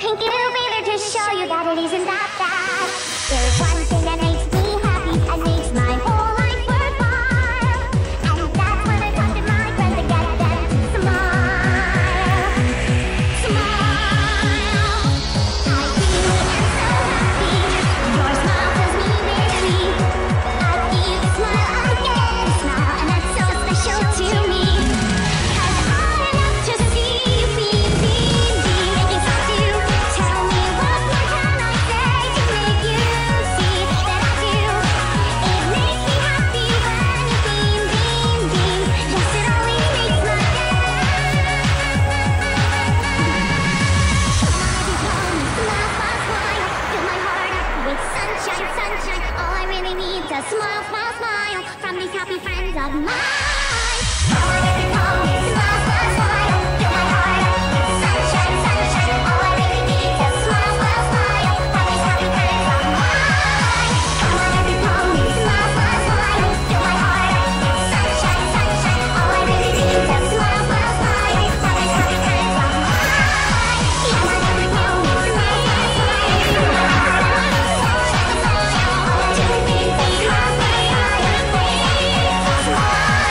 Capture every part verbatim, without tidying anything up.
Pinky will be there to show you that it isn't that bad. There's one thing that makes me happy and makes my whole life worthwhile, and that's when I talk to my friends and get them to smile. Smile. I really am so happy. Your smile fills me with glee. I give a smile, I get a smile, and that's so special to me. 'Cause I love to see you beam, beam, beam, making smile too. Tell me what more can I say to make you see that I do. It makes me happy when you beam, beam, beam. Yes, it always makes my day. Smile, smile, smile, fill my heart up with sunshine, sunshine. All I really need is a smile, smile, smile from these happy friends of mine. All I ever call me smile, smile, smile, fill my heart up with sunshine, sunshine. All I really need is a smile, smile, smile from these happy friends of mine. All I ever call me smile, smile, smile, fill my heart up with sunshine, sunshine. All I really need is a smile, smile, smile from these happy friends of mine. All I ever call me smile, smile, smile, fill my heart up with sunshine, sunshine. All I really need is a smile, smile, smile, smile, smile,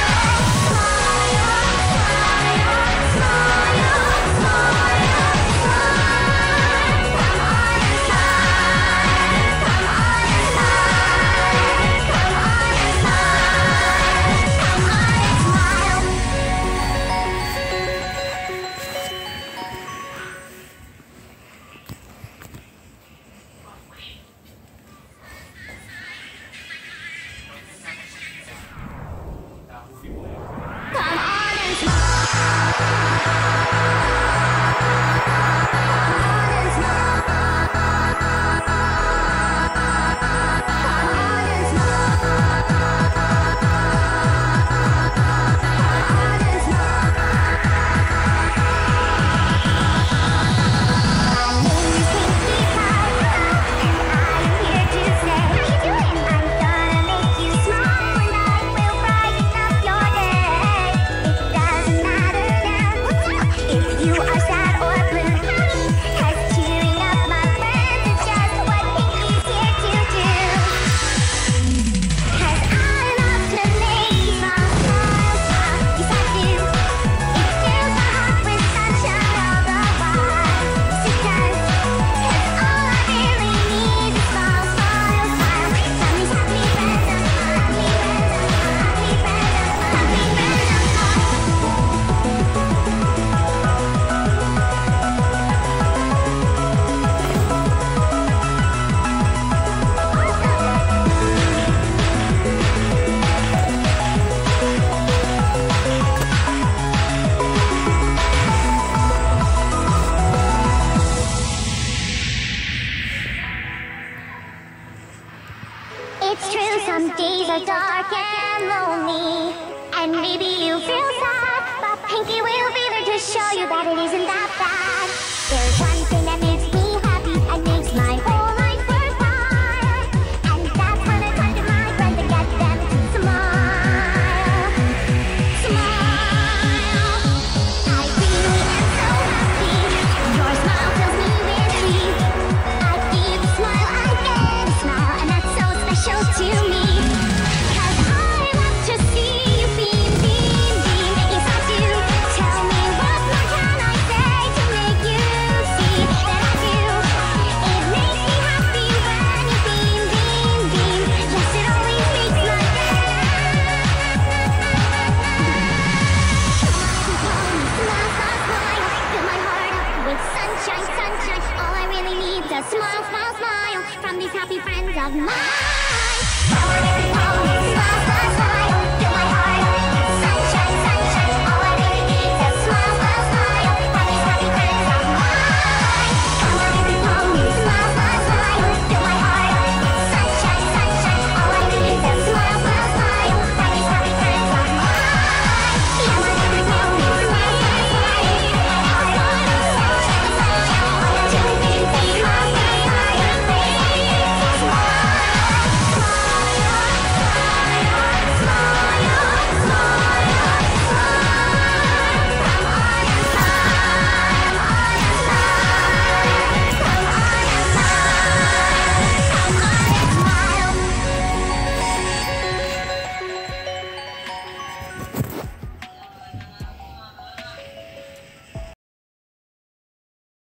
It's true, some days are dark and lonely, and maybe you feel sad, but Pinky will be there to show you that it isn't that bad. There's one thing that makes me happy and makes my whole life worthwhile, and that's when I talk to my friends and get them to smile. Smile. I really am so happy. Your smile fills me with glee. I give a smile, I get a smile, and that's so special to me. 'Cause I love to see you beam, beam, beam, making smile too. Tell me what more can I say to make you see that I do. It makes me happy when you beam, beam, beam. Yes, it always makes my day. Smile, smile, smile, fill my heart up with sunshine, sunshine. All I really need is a smile, smile, smile from these happy friends of mine.